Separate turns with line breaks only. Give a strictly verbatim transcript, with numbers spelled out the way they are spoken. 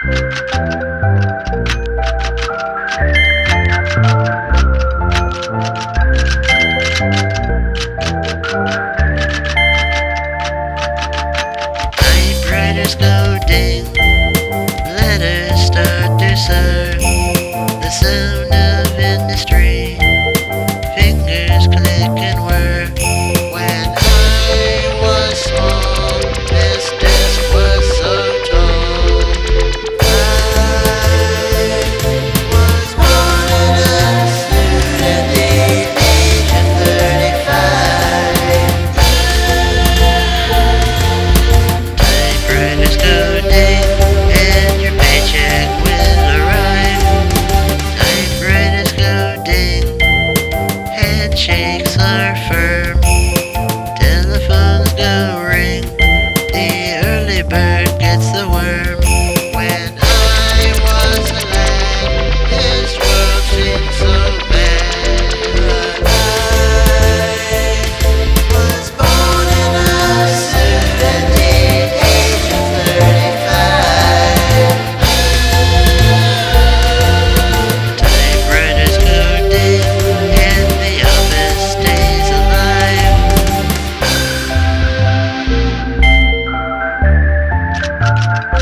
Typewriters go ding, letters start to serve, the sound of industry, fingers click and whir. When I was small, this desk was so tall. I was born in a suit at the age of thirty-five. Typewriters go ding, and your paycheck will arrive. Typewriters go ding, handshakes are firm, telephones go ring, the early bird gets the worm. When I was a lad, this world seemed so bad, but I was born in a suit at the age of thirty-five. Typewriters go ding, and the office stays alive.